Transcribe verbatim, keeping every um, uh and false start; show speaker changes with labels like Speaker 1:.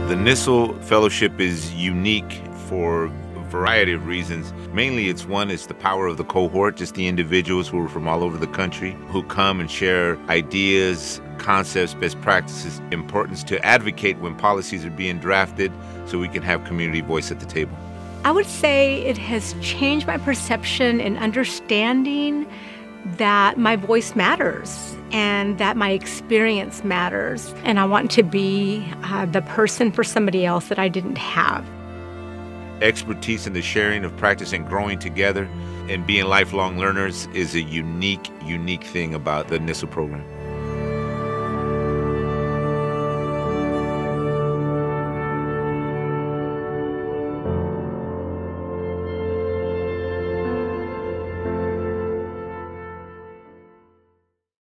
Speaker 1: The N I S L Fellowship is unique for a variety of reasons. Mainly it's one, it's the power of the cohort, just the individuals who are from all over the country who come and share ideas, concepts, best practices, importance to advocate when policies are being drafted so we can have community voice at the table.
Speaker 2: I would say it has changed my perception and understanding that my voice matters and that my experience matters. And I want to be uh, the person for somebody else that I didn't have.
Speaker 1: Expertise in the sharing of practice and growing together and being lifelong learners is a unique, unique thing about the N I S L program.